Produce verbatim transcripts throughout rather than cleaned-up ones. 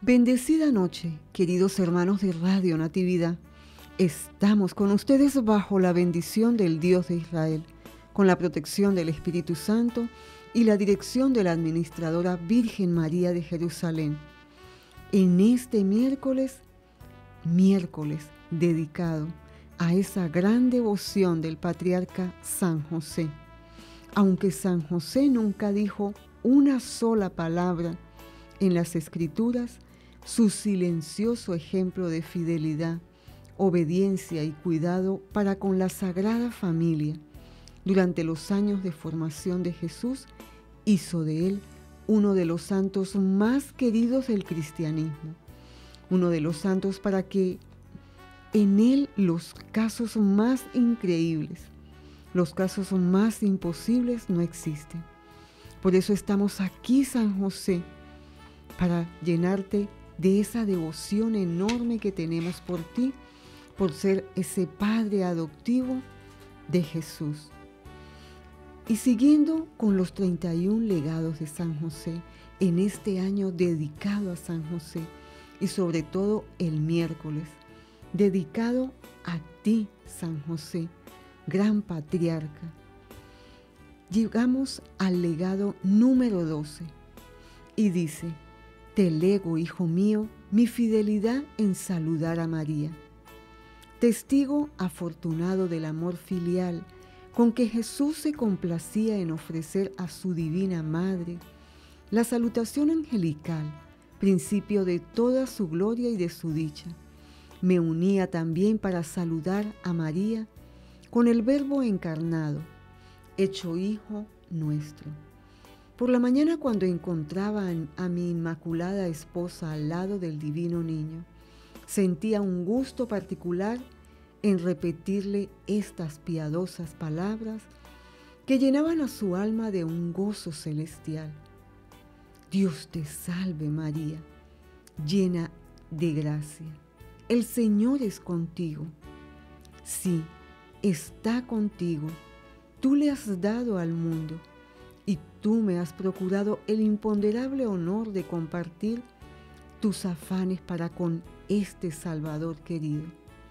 Bendecida noche, queridos hermanos de Radio Natividad. Estamos con ustedes bajo la bendición del Dios de Israel, con la protección del Espíritu Santo y la dirección de la Administradora Virgen María de Jerusalén. En este miércoles, miércoles dedicado a esa gran devoción del patriarca San José. Aunque San José nunca dijo una sola palabra en las Escrituras, su silencioso ejemplo de fidelidad, obediencia y cuidado para con la Sagrada Familia durante los años de formación de Jesús hizo de él uno de los santos más queridos del cristianismo, uno de los santos para que en él los casos más increíbles, los casos más imposibles no existen. Por eso estamos aquí, San José, para llenarte de esa devoción enorme que tenemos por ti, por ser ese Padre adoptivo de Jesús. Y siguiendo con los treinta y un legados de San José, en este año dedicado a San José, y sobre todo el miércoles, dedicado a ti, San José, gran patriarca. Llegamos al legado número doce y dice: te lego, hijo mío, mi fidelidad en saludar a María, testigo afortunado del amor filial con que Jesús se complacía en ofrecer a su divina Madre la salutación angelical, principio de toda su gloria y de su dicha. Me unía también para saludar a María con el Verbo encarnado, hecho Hijo nuestro. Por la mañana, cuando encontraba a mi inmaculada esposa al lado del divino niño, sentía un gusto particular en repetirle estas piadosas palabras que llenaban a su alma de un gozo celestial. Dios te salve, María, llena de gracia. El Señor es contigo. Sí, está contigo. Tú le has dado al mundo. Y tú me has procurado el imponderable honor de compartir tus afanes para con este Salvador querido.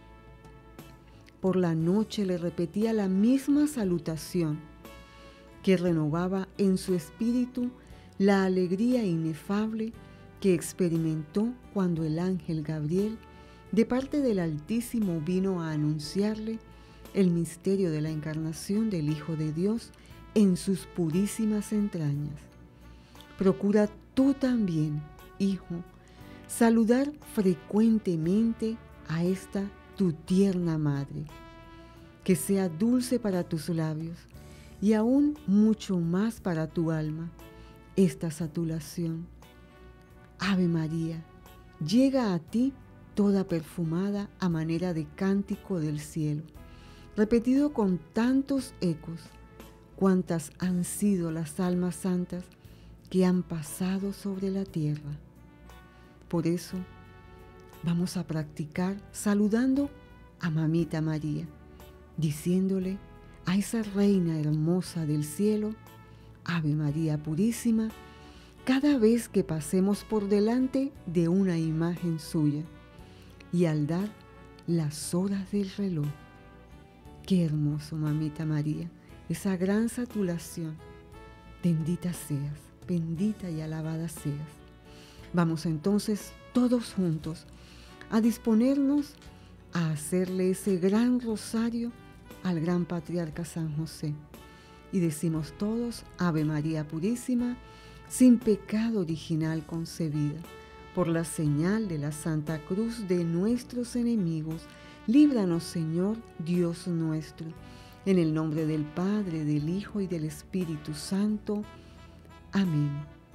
Por la noche le repetía la misma salutación que renovaba en su espíritu la alegría inefable que experimentó cuando el ángel Gabriel, de parte del Altísimo, vino a anunciarle el misterio de la encarnación del Hijo de Dios en sus purísimas entrañas. Procura tú también, hijo, saludar frecuentemente a esta tu tierna madre, que sea dulce para tus labios y aún mucho más para tu alma esta saturación. Ave María, llega a ti toda perfumada a manera de cántico del cielo, repetido con tantos ecos, cuántas han sido las almas santas que han pasado sobre la tierra. Por eso vamos a practicar saludando a Mamita María, diciéndole a esa Reina hermosa del cielo, Ave María Purísima, cada vez que pasemos por delante de una imagen suya y al dar las horas del reloj. Qué hermoso, Mamita María, esa gran saturación. Bendita seas, bendita y alabada seas. Vamos entonces todos juntos a disponernos a hacerle ese gran rosario al gran patriarca San José. Y decimos todos: Ave María Purísima, sin pecado original concebida, por la señal de la Santa Cruz de nuestros enemigos, líbranos, Señor Dios nuestro. En el nombre del Padre, del Hijo y del Espíritu Santo. Amén.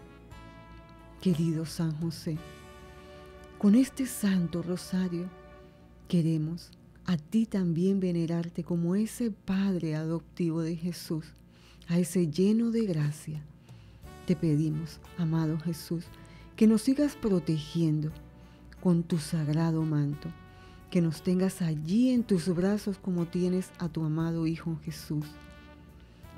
Querido San José, con este santo rosario queremos a ti también venerarte como ese Padre adoptivo de Jesús, a ese lleno de gracia. Te pedimos, amado Jesús, que nos sigas protegiendo con tu sagrado manto, que nos tengas allí en tus brazos como tienes a tu amado Hijo Jesús.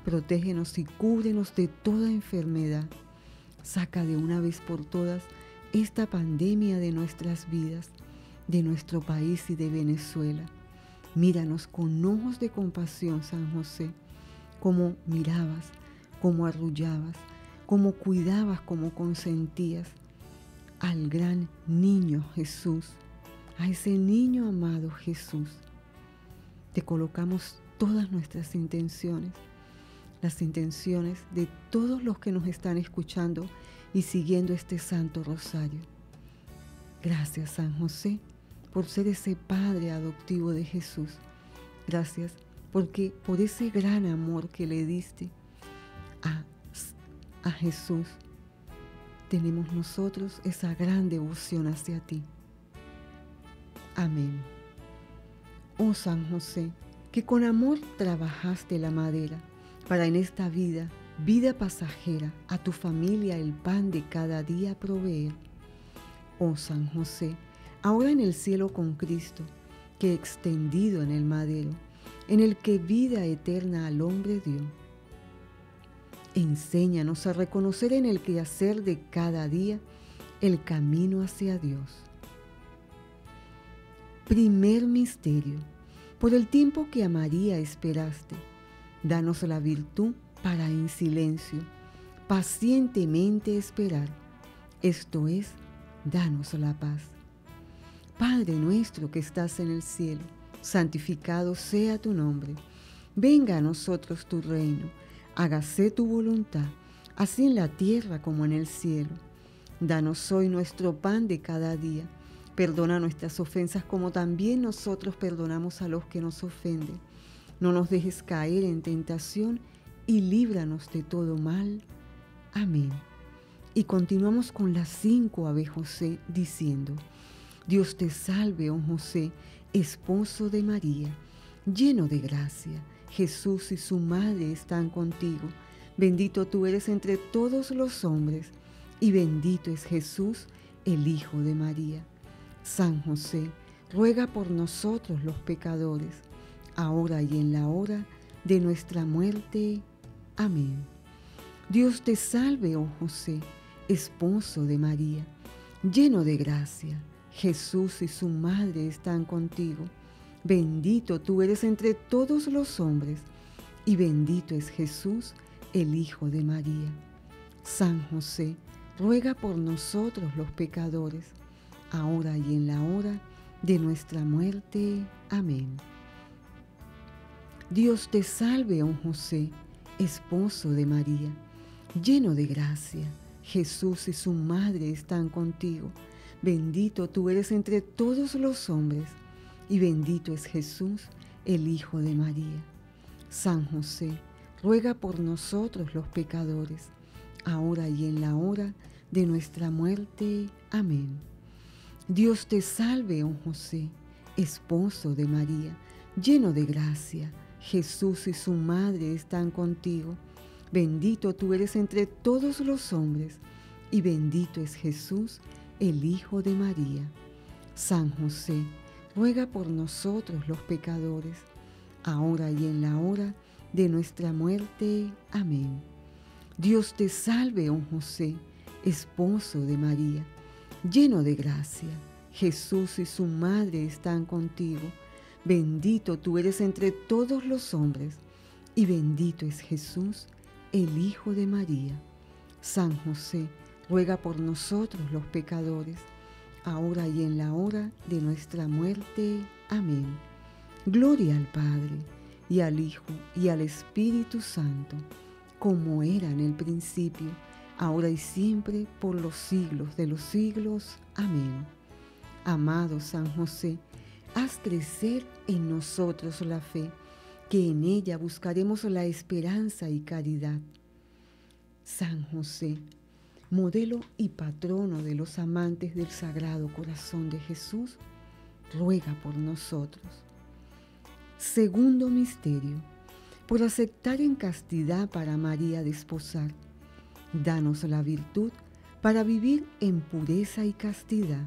Protégenos y cúbrenos de toda enfermedad. Saca de una vez por todas esta pandemia de nuestras vidas, de nuestro país y de Venezuela. Míranos con ojos de compasión, San José, como mirabas, como arrullabas, como cuidabas, como consentías al gran niño Jesús, a ese niño amado Jesús. Te colocamos todas nuestras intenciones, las intenciones de todos los que nos están escuchando y siguiendo este Santo Rosario. Gracias, San José, por ser ese Padre adoptivo de Jesús. Gracias porque por ese gran amor que le diste a, a Jesús, tenemos nosotros esa gran devoción hacia ti. Amén. Oh San José, que con amor trabajaste la madera para en esta vida, vida pasajera, a tu familia el pan de cada día proveer. Oh San José, ahora en el cielo con Cristo, que extendido en el madero, en el que vida eterna al hombre dio. Enséñanos a reconocer en el quehacer de cada día el camino hacia Dios. Primer misterio. Por el tiempo que a María esperaste, danos la virtud para en silencio, pacientemente esperar. Esto es, danos la paz. Padre nuestro que estás en el cielo, santificado sea tu nombre. Venga a nosotros tu reino, hágase tu voluntad, así en la tierra como en el cielo. Danos hoy nuestro pan de cada día. Perdona nuestras ofensas como también nosotros perdonamos a los que nos ofenden. No nos dejes caer en tentación y líbranos de todo mal. Amén. Y continuamos con las cinco Ave José diciendo: Dios te salve, oh José, esposo de María, lleno de gracia. Jesús y su madre están contigo. Bendito tú eres entre todos los hombres, y bendito es Jesús, el Hijo de María. San José, ruega por nosotros los pecadores, ahora y en la hora de nuestra muerte. Amén. Dios te salve, oh José, esposo de María, lleno de gracia. Jesús y su madre están contigo. Bendito tú eres entre todos los hombres, y bendito es Jesús, el Hijo de María. San José, ruega por nosotros los pecadores, ahora y en la hora de nuestra muerte. Amén. Dios te salve, oh José, esposo de María, lleno de gracia. Jesús y su madre están contigo. Bendito tú eres entre todos los hombres, y bendito es Jesús, el Hijo de María. San José, ruega por nosotros los pecadores, ahora y en la hora de nuestra muerte. Amén. Dios te salve, oh José, esposo de María, lleno de gracia. Jesús y su madre están contigo. Bendito tú eres entre todos los hombres, y bendito es Jesús, el Hijo de María. San José, ruega por nosotros los pecadores, ahora y en la hora de nuestra muerte. Amén. Dios te salve, oh José, esposo de María, lleno de gracia. Jesús y su madre están contigo. Bendito tú eres entre todos los hombres, y bendito es Jesús, el Hijo de María. San José, ruega por nosotros los pecadores, ahora y en la hora de nuestra muerte. Amén. Gloria al Padre, y al Hijo, y al Espíritu Santo, como era en el principio, ahora y siempre, por los siglos de los siglos. Amén. Amado San José, haz crecer en nosotros la fe, que en ella buscaremos la esperanza y caridad. San José, modelo y patrono de los amantes del Sagrado Corazón de Jesús, ruega por nosotros. Segundo misterio, por aceptar en castidad para María desposar, danos la virtud para vivir en pureza y castidad.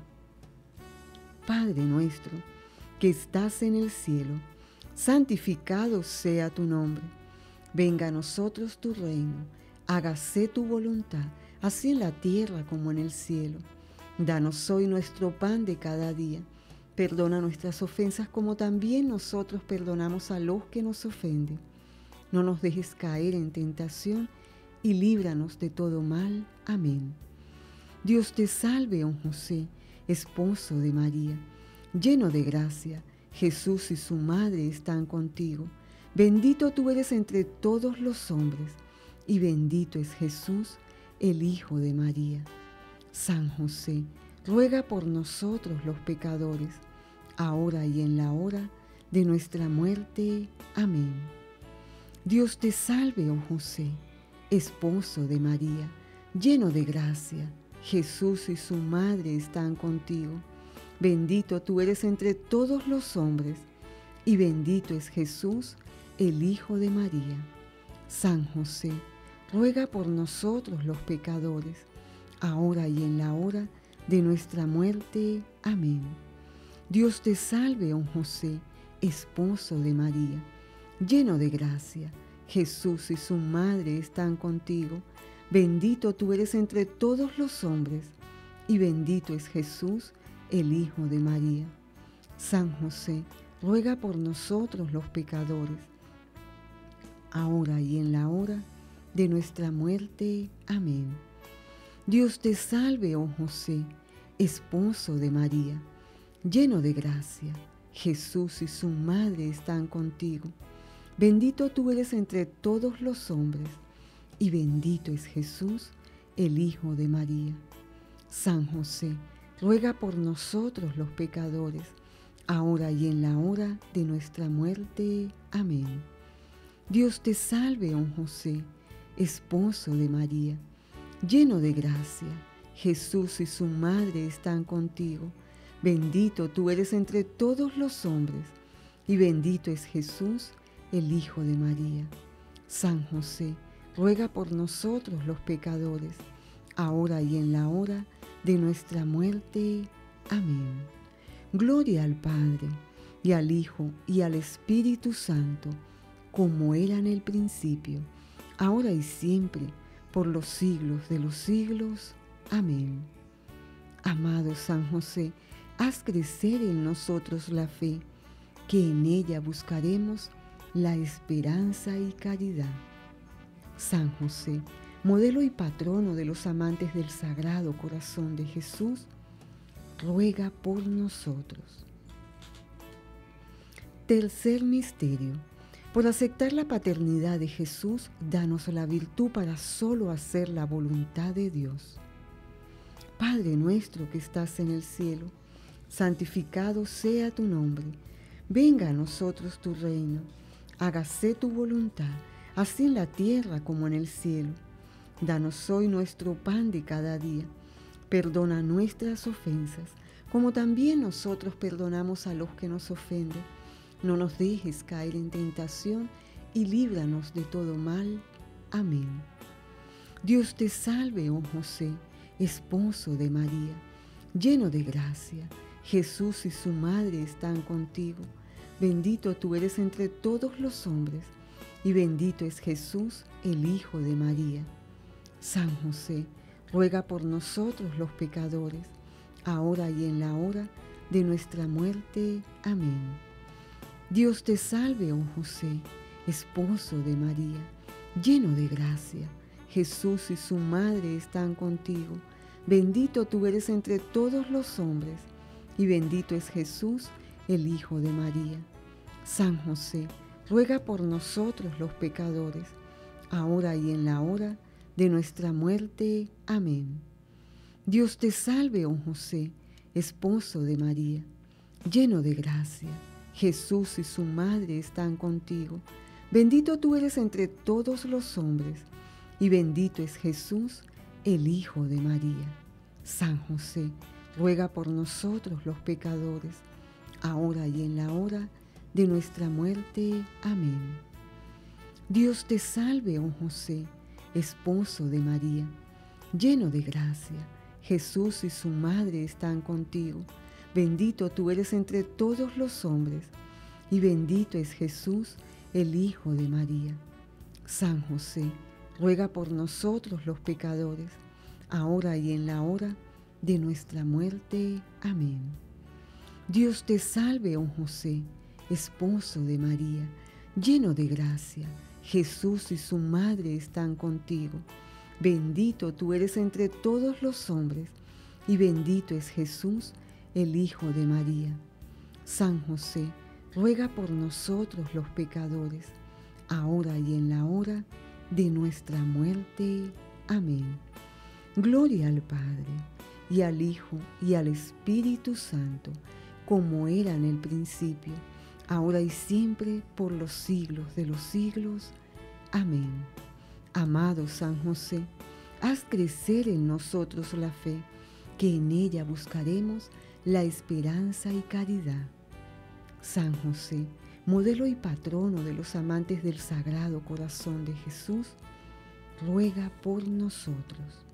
Padre nuestro, que estás en el cielo, santificado sea tu nombre. Venga a nosotros tu reino, hágase tu voluntad, así en la tierra como en el cielo. Danos hoy nuestro pan de cada día. Perdona nuestras ofensas como también nosotros perdonamos a los que nos ofenden. No nos dejes caer en tentación y líbranos de todo mal. Amén. Dios te salve, oh José, esposo de María, lleno de gracia. Jesús y su madre están contigo. Bendito tú eres entre todos los hombres, y bendito es Jesús, el Hijo de María. San José, ruega por nosotros los pecadores, ahora y en la hora de nuestra muerte. Amén. Dios te salve, oh José, esposo de María, lleno de gracia. Jesús y su madre están contigo. Bendito tú eres entre todos los hombres, y bendito es Jesús, el Hijo de María. San José, ruega por nosotros los pecadores, ahora y en la hora de nuestra muerte. Amén. Dios te salve, oh José, esposo de María, lleno de gracia. Jesús y su madre están contigo. Bendito tú eres entre todos los hombres, y bendito es Jesús, el Hijo de María. San José, ruega por nosotros los pecadores, ahora y en la hora de nuestra muerte. Amén. Dios te salve, oh José, esposo de María, lleno de gracia. Jesús y su madre están contigo. Bendito tú eres entre todos los hombres, y bendito es Jesús, el Hijo de María. San José, ruega por nosotros los pecadores, ahora y en la hora de nuestra muerte. Amén. Dios te salve, oh José, esposo de María, lleno de gracia. Jesús y su madre están contigo. Bendito tú eres entre todos los hombres, y bendito es Jesús, el Hijo de María. San José, ruega por nosotros los pecadores, ahora y en la hora de nuestra muerte. Amén. Gloria al Padre, y al Hijo, y al Espíritu Santo, como era en el principio, ahora y siempre, por los siglos de los siglos. Amén. Amado San José, haz crecer en nosotros la fe, que en ella buscaremos la esperanza y caridad. San José, modelo y patrono de los amantes del Sagrado Corazón de Jesús, ruega por nosotros. Tercer misterio. Por aceptar la paternidad de Jesús, danos la virtud para solo hacer la voluntad de Dios. Padre nuestro que estás en el cielo, santificado sea tu nombre. Venga a nosotros tu reino. Hágase tu voluntad, así en la tierra como en el cielo. Danos hoy nuestro pan de cada día. Perdona nuestras ofensas, como también nosotros perdonamos a los que nos ofenden. No nos dejes caer en tentación y líbranos de todo mal. Amén. Dios te salve, oh José, esposo de María, lleno de gracia. Jesús y su madre están contigo. Bendito tú eres entre todos los hombres, y bendito es Jesús, el Hijo de María. San José, ruega por nosotros los pecadores, ahora y en la hora de nuestra muerte. Amén. Dios te salve, oh José, esposo de María, lleno de gracia. Jesús y su madre están contigo. Bendito tú eres entre todos los hombres, y bendito es Jesús, el Hijo de María. San José, ruega por nosotros los pecadores, ahora y en la hora de nuestra muerte. Amén. Dios te salve, oh José, esposo de María, lleno de gracia. Jesús y su madre están contigo. Bendito tú eres entre todos los hombres, y bendito es Jesús, el Hijo de María. San José, ruega por nosotros los pecadores, ahora y en la hora de nuestra muerte. Amén. Dios te salve, oh José, esposo de María, lleno de gracia. Jesús y su madre están contigo. Bendito tú eres entre todos los hombres, y bendito es Jesús, el Hijo de María. San José, ruega por nosotros los pecadores, ahora y en la hora de nuestra muerte. Amén. Dios te salve, oh José, esposo de María, lleno de gracia. Jesús y su madre están contigo. Bendito tú eres entre todos los hombres, y bendito es Jesús, el Hijo de María. San José, ruega por nosotros los pecadores, ahora y en la hora de nuestra muerte. Amén. Gloria al Padre, y al Hijo, y al Espíritu Santo, como era en el principio, ahora y siempre, por los siglos de los siglos. Amén. Amado San José, haz crecer en nosotros la fe, que en ella buscaremos la esperanza y caridad. San José, modelo y patrono de los amantes del Sagrado Corazón de Jesús, ruega por nosotros.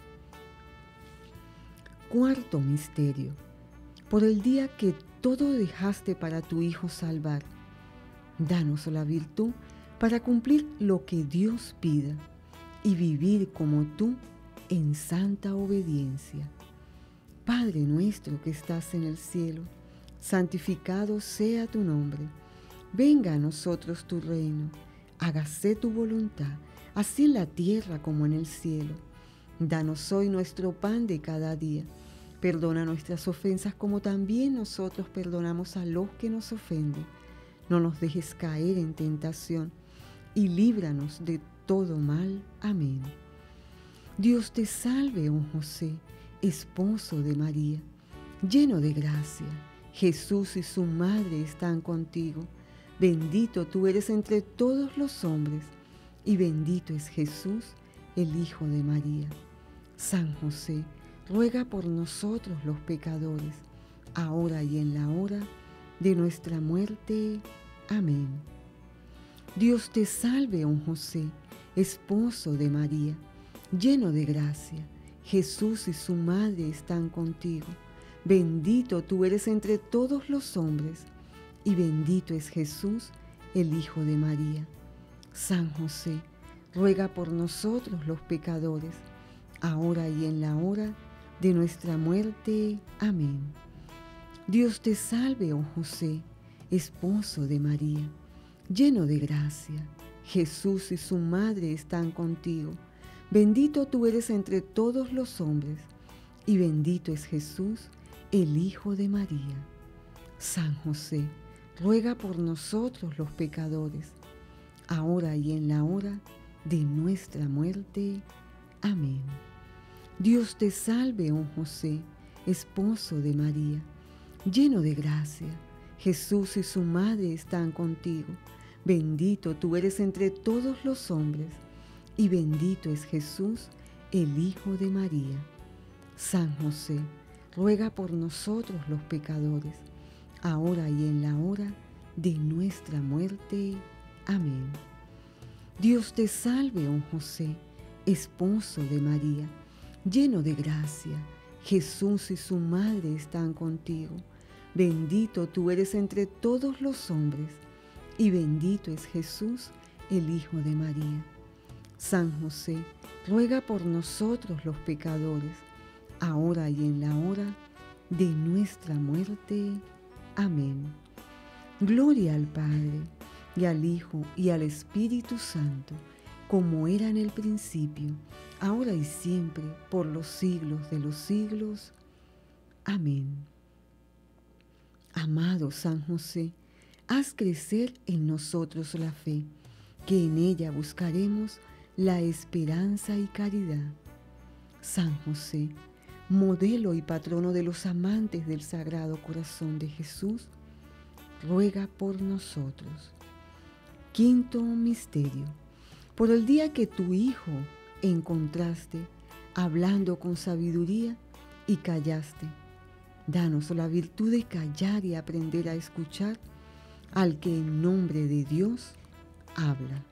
Cuarto misterio. Por el día que todo dejaste para tu Hijo salvar, danos la virtud para cumplir lo que Dios pida y vivir como tú en santa obediencia. Padre nuestro que estás en el cielo, santificado sea tu nombre. Venga a nosotros tu reino, hágase tu voluntad, así en la tierra como en el cielo. Danos hoy nuestro pan de cada día. Perdona nuestras ofensas como también nosotros perdonamos a los que nos ofenden. No nos dejes caer en tentación y líbranos de todo mal. Amén. Dios te salve, oh José, esposo de María, lleno de gracia. Jesús y su madre están contigo. Bendito tú eres entre todos los hombres, y bendito es Jesús, el Hijo de María. San José, ruega por nosotros los pecadores, ahora y en la hora de nuestra muerte. Amén. Dios te salve, oh José, esposo de María, lleno de gracia. Jesús y su madre están contigo. Bendito tú eres entre todos los hombres, y bendito es Jesús, el Hijo de María. San José, ruega por nosotros los pecadores, ahora y en la hora de nuestra muerte. Amén. Dios te salve, oh José, esposo de María, lleno de gracia. Jesús y su madre están contigo. Bendito tú eres entre todos los hombres, y bendito es Jesús, el Hijo de María. San José, ruega por nosotros los pecadores, ahora y en la hora de nuestra muerte. Amén. Dios te salve, oh José, esposo de María, lleno de gracia. Jesús y su madre están contigo. Bendito tú eres entre todos los hombres, y bendito es Jesús, el Hijo de María. San José, ruega por nosotros los pecadores, ahora y en la hora de nuestra muerte. Amén. Dios te salve, oh José, esposo de María, lleno de gracia. Jesús y su madre están contigo. Bendito tú eres entre todos los hombres, y bendito es Jesús, el Hijo de María. San José, ruega por nosotros los pecadores, ahora y en la hora de nuestra muerte. Amén. Gloria al Padre, y al Hijo, y al Espíritu Santo, como era en el principio, ahora y siempre, por los siglos de los siglos. Amén. Amado San José, haz crecer en nosotros la fe, que en ella buscaremos la esperanza y caridad. San José, modelo y patrono de los amantes del Sagrado Corazón de Jesús, ruega por nosotros. Quinto misterio. Por el día que tu Hijo encontraste, hablando con sabiduría y callaste, danos la virtud de callar y aprender a escuchar al que en nombre de Dios habla.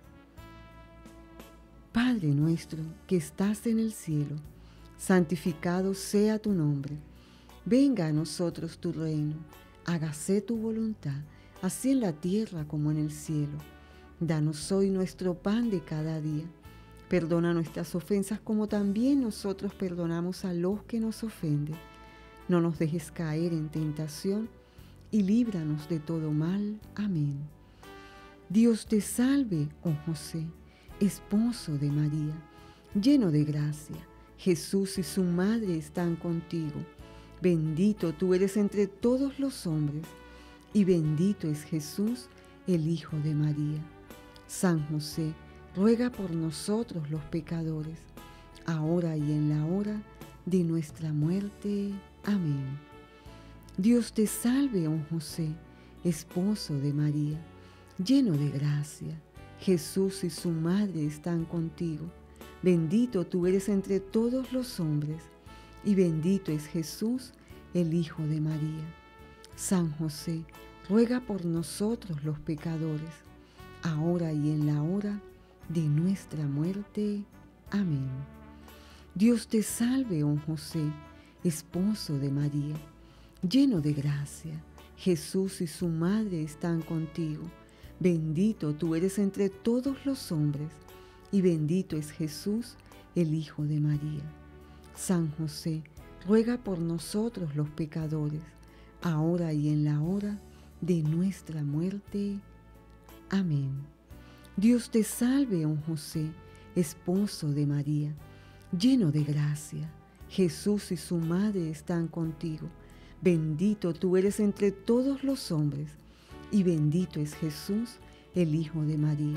Padre nuestro que estás en el cielo, santificado sea tu nombre. Venga a nosotros tu reino, hágase tu voluntad, así en la tierra como en el cielo. Danos hoy nuestro pan de cada día. Perdona nuestras ofensas como también nosotros perdonamos a los que nos ofenden. no nos dejes caer en tentación, y líbranos de todo mal. Amén. Dios te salve, oh José, esposo de María, lleno de gracia. Jesús y su madre están contigo. Bendito tú eres entre todos los hombres, y bendito es Jesús, el Hijo de María. San José, ruega por nosotros los pecadores, ahora y en la hora de nuestra muerte. Amén. Dios te salve, oh José, esposo de María, lleno de gracia. Jesús y su madre están contigo. Bendito tú eres entre todos los hombres, y bendito es Jesús, el Hijo de María. San José, ruega por nosotros los pecadores, ahora y en la hora de nuestra muerte. Amén. Dios te salve, oh José, esposo de María, lleno de gracia. Jesús y su madre están contigo. Bendito tú eres entre todos los hombres, y bendito es Jesús, el Hijo de María. San José, ruega por nosotros los pecadores, ahora y en la hora de nuestra muerte. Amén. Dios te salve, oh José, esposo de María, lleno de gracia. Jesús y su madre están contigo. Bendito tú eres entre todos los hombres, y bendito es Jesús, el Hijo de María.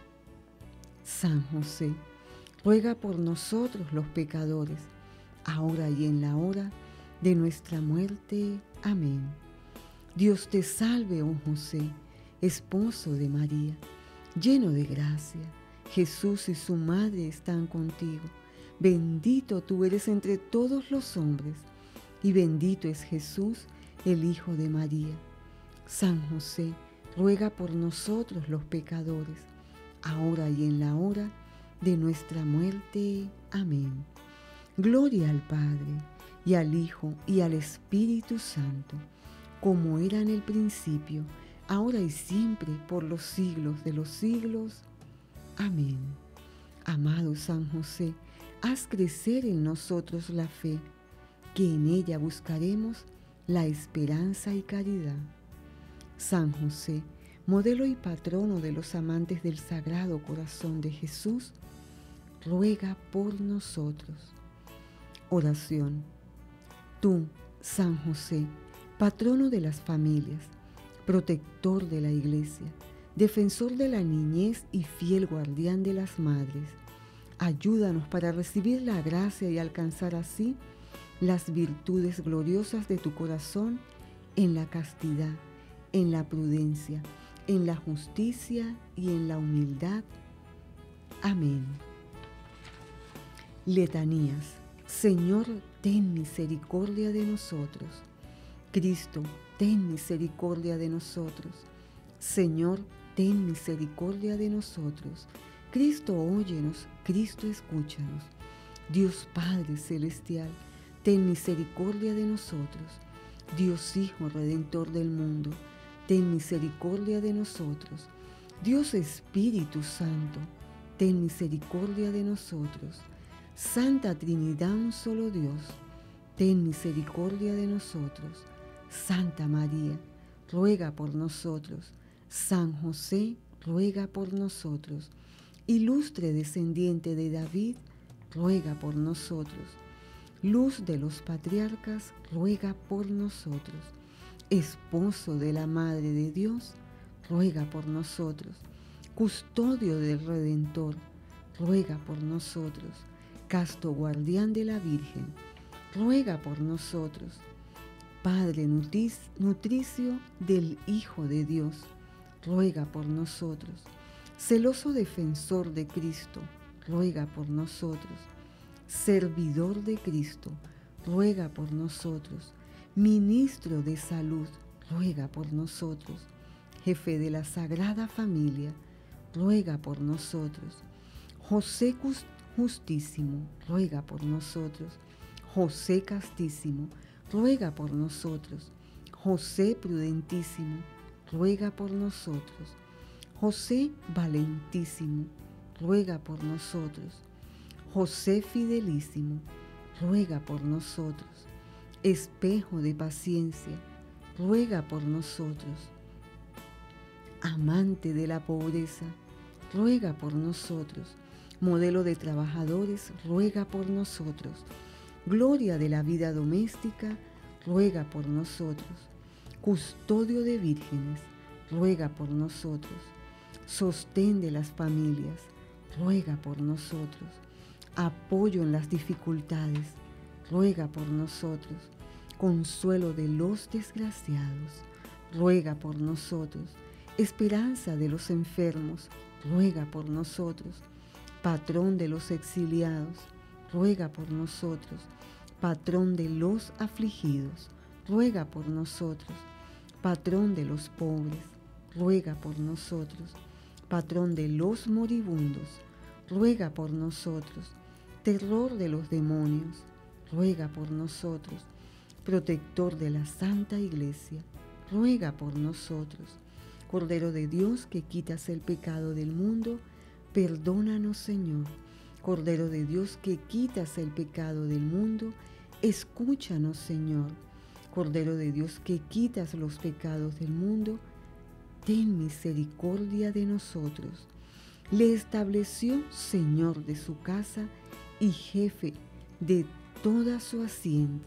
San José, ruega por nosotros los pecadores, ahora y en la hora de nuestra muerte. Amén. Dios te salve, oh José, esposo de María, lleno de gracia. Jesús y su madre están contigo. Bendito tú eres entre todos los hombres, y bendito es Jesús, el Hijo de María. San José, ruega por nosotros los pecadores, ahora y en la hora de nuestra muerte. Amén. Gloria al Padre, y al Hijo, y al Espíritu Santo, como era en el principio, ahora y siempre, por los siglos de los siglos. Amén. Amado San José, haz crecer en nosotros la fe, que en ella buscaremos la esperanza y caridad. San José, modelo y patrono de los amantes del Sagrado Corazón de Jesús, ruega por nosotros. Oración. Tú, San José, patrono de las familias, protector de la Iglesia, defensor de la niñez y fiel guardián de las madres, ayúdanos para recibir la gracia y alcanzar así las virtudes gloriosas de tu corazón en la castidad, en la prudencia, en la justicia y en la humildad. Amén. Letanías. Señor, ten misericordia de nosotros. Cristo, ten misericordia de nosotros. Señor, ten misericordia de nosotros. Cristo, óyenos. Cristo, escúchanos. Dios Padre Celestial, ten misericordia de nosotros. Dios Hijo Redentor del mundo, ten misericordia de nosotros. Dios Espíritu Santo, ten misericordia de nosotros. Santa Trinidad, un solo Dios, ten misericordia de nosotros. Santa María, ruega por nosotros. San José, ruega por nosotros. Ilustre descendiente de David, ruega por nosotros. Luz de los patriarcas, ruega por nosotros. Esposo de la Madre de Dios, ruega por nosotros. Custodio del Redentor, ruega por nosotros. Casto guardián de la Virgen, ruega por nosotros. Padre nutricio del Hijo de Dios, ruega por nosotros. Celoso defensor de Cristo, ruega por nosotros. Servidor de Cristo, ruega por nosotros. Ministro de salud, ruega por nosotros. Jefe de la Sagrada Familia, ruega por nosotros. José Justísimo, ruega por nosotros. José Castísimo, ruega por nosotros. José Prudentísimo, ruega por nosotros. José Valentísimo, ruega por nosotros. José Fidelísimo, ruega por nosotros. espejo de paciencia, ruega por nosotros. Amante de la pobreza, ruega por nosotros. Modelo de trabajadores, ruega por nosotros. Gloria de la vida doméstica, ruega por nosotros. Custodio de vírgenes, ruega por nosotros. Sostén de las familias, ruega por nosotros. Apoyo en las dificultades, ruega por nosotros. Consuelo de los desgraciados, ruega por nosotros. Esperanza de los enfermos, ruega por nosotros. Patrón de los exiliados, ruega por nosotros. Patrón de los afligidos, ruega por nosotros. Patrón de los pobres, ruega por nosotros. Patrón de los moribundos, ruega por nosotros. Terror de los demonios, ruega por nosotros. Protector de la Santa Iglesia, ruega por nosotros. Cordero de Dios, que quitas el pecado del mundo, perdónanos, Señor. Cordero de Dios, que quitas el pecado del mundo, escúchanos, Señor. Cordero de Dios, que quitas los pecados del mundo, ten misericordia de nosotros. Le estableció Señor de su casa y jefe de toda su hacienda.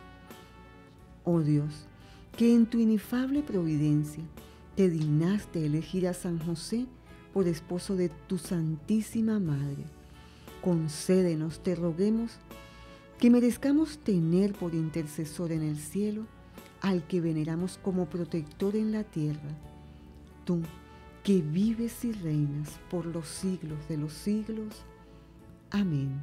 Oh Dios, que en tu inefable providencia te dignaste elegir a San José por esposo de tu Santísima Madre, concédenos, te roguemos, que merezcamos tener por intercesor en el cielo al que veneramos como protector en la tierra. Tú, que vives y reinas por los siglos de los siglos. Amén.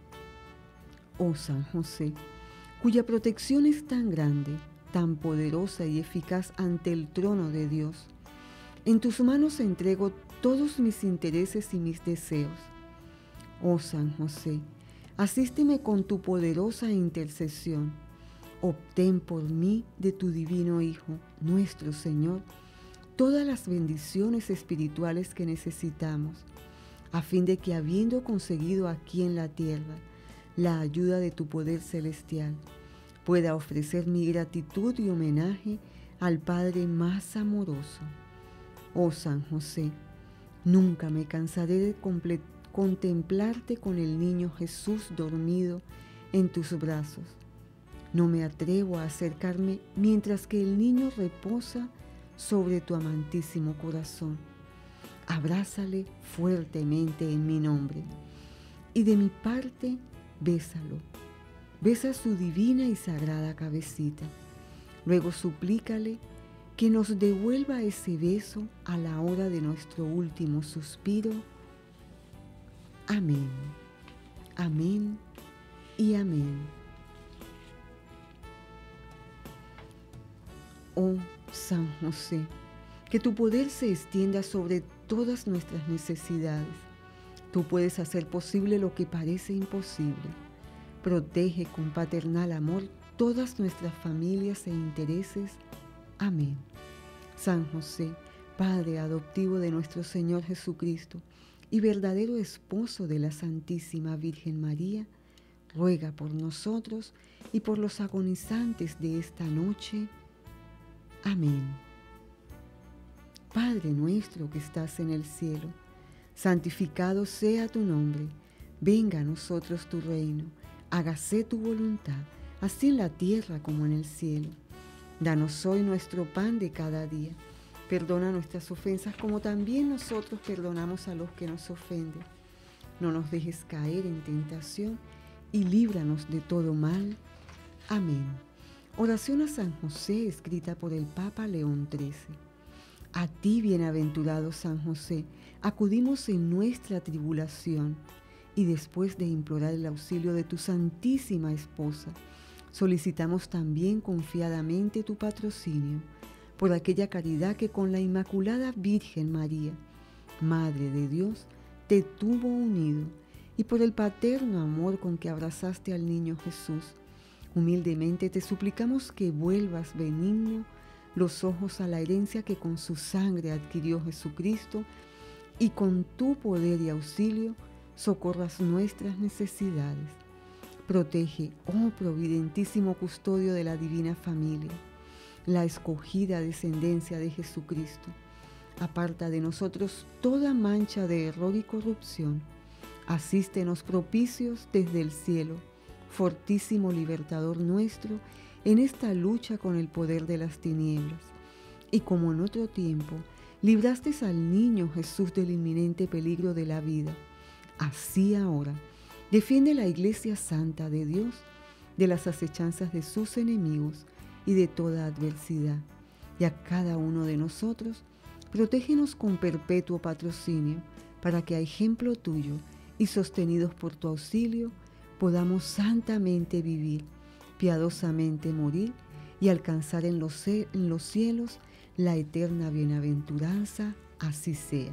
Oh San José, cuya protección es tan grande, tan poderosa y eficaz ante el trono de Dios, en tus manos entrego todos mis intereses y mis deseos. Oh San José, asísteme con tu poderosa intercesión. Obtén por mí de tu divino Hijo, nuestro Señor, todas las bendiciones espirituales que necesitamos, a fin de que, habiendo conseguido aquí en la tierra la ayuda de tu poder celestial, pueda ofrecer mi gratitud y homenaje al Padre más amoroso. Oh San José, nunca me cansaré de contemplarte con el niño Jesús dormido en tus brazos. No me atrevo a acercarme mientras que el niño reposa sobre tu amantísimo corazón. Abrázale fuertemente en mi nombre, y de mi parte, bésalo. Besa su divina y sagrada cabecita. Luego suplícale que nos devuelva ese beso a la hora de nuestro último suspiro. Amén. Amén y amén. Oh San José, que tu poder se extienda sobre todas nuestras necesidades. Tú puedes hacer posible lo que parece imposible. Protege con paternal amor todas nuestras familias e intereses. Amén. San José, Padre adoptivo de nuestro Señor Jesucristo y verdadero esposo de la Santísima Virgen María, ruega por nosotros y por los agonizantes de esta noche. Amén. Padre nuestro que estás en el cielo, santificado sea tu nombre. Venga a nosotros tu reino. Hágase tu voluntad, así en la tierra como en el cielo. Danos hoy nuestro pan de cada día. Perdona nuestras ofensas como también nosotros perdonamos a los que nos ofenden. No nos dejes caer en tentación y líbranos de todo mal. Amén. Oración a San José, escrita por el Papa León trece. A ti, bienaventurado San José, acudimos en nuestra tribulación y después de implorar el auxilio de tu Santísima Esposa, solicitamos también confiadamente tu patrocinio por aquella caridad que con la Inmaculada Virgen María, Madre de Dios, te tuvo unido, y por el paterno amor con que abrazaste al niño Jesús. Humildemente te suplicamos que vuelvas benigno los ojos a la herencia que con su sangre adquirió Jesucristo, y con tu poder y auxilio socorras nuestras necesidades. Protege, oh providentísimo custodio de la divina familia, la escogida descendencia de Jesucristo. Aparta de nosotros toda mancha de error y corrupción. Asístenos propicios desde el cielo, fortísimo libertador nuestro, en esta lucha con el poder de las tinieblas. Y como en otro tiempo, libraste al niño Jesús del inminente peligro de la vida, así ahora, defiende la Iglesia Santa de Dios de las acechanzas de sus enemigos y de toda adversidad. Y a cada uno de nosotros, protégenos con perpetuo patrocinio, para que a ejemplo tuyo y sostenidos por tu auxilio, podamos santamente vivir, piadosamente morir y alcanzar en los, en los cielos la eterna bienaventuranza, así sea.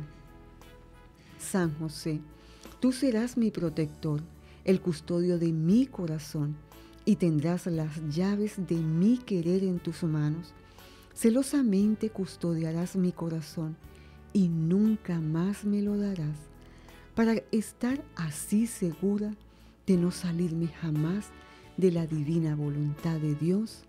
San José, tú serás mi protector, el custodio de mi corazón, y tendrás las llaves de mi querer en tus manos. Celosamente custodiarás mi corazón y nunca más me lo darás, para estar así segura de no salirme jamás de la divina voluntad de Dios.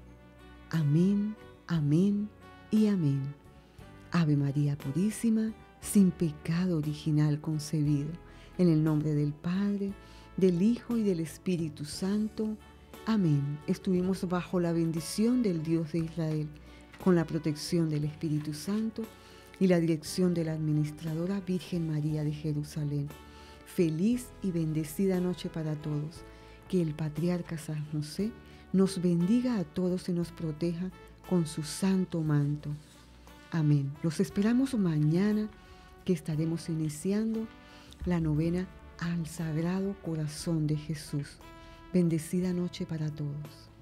Amén, amén y amén. Ave María Purísima, sin pecado original concebido, en el nombre del Padre, del Hijo y del Espíritu Santo. Amén. Estuvimos bajo la bendición del Dios de Israel, con la protección del Espíritu Santo y la dirección de la administradora Virgen María de Jerusalén. Feliz y bendecida noche para todos. Que el Patriarca San José nos bendiga a todos y nos proteja con su santo manto. Amén. Los esperamos mañana, que estaremos iniciando la novena al Sagrado Corazón de Jesús. Bendecida noche para todos.